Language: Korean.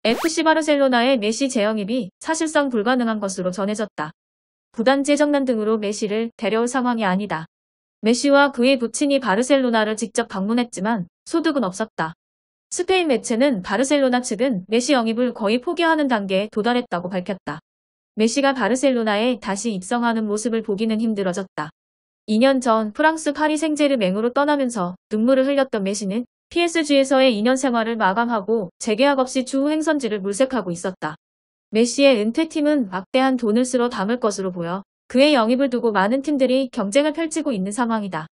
FC 바르셀로나의 메시 재영입이 사실상 불가능한 것으로 전해졌다. 구단 재정난 등으로 메시를 데려올 상황이 아니다. 메시와 그의 부친이 바르셀로나를 직접 방문했지만 소득은 없었다. 스페인 매체는 바르셀로나 측은 메시 영입을 거의 포기하는 단계에 도달했다고 밝혔다. 메시가 바르셀로나에 다시 입성하는 모습을 보기는 힘들어졌다. 2년 전 프랑스 파리 생제르맹으로 떠나면서 눈물을 흘렸던 메시는 PSG에서의 2년 생활을 마감하고 재계약 없이 추후 행선지를 물색하고 있었다. 메시의 은퇴팀은 막대한 돈을 쓸어 담을 것으로 보여 그의 영입을 두고 많은 팀들이 경쟁을 펼치고 있는 상황이다.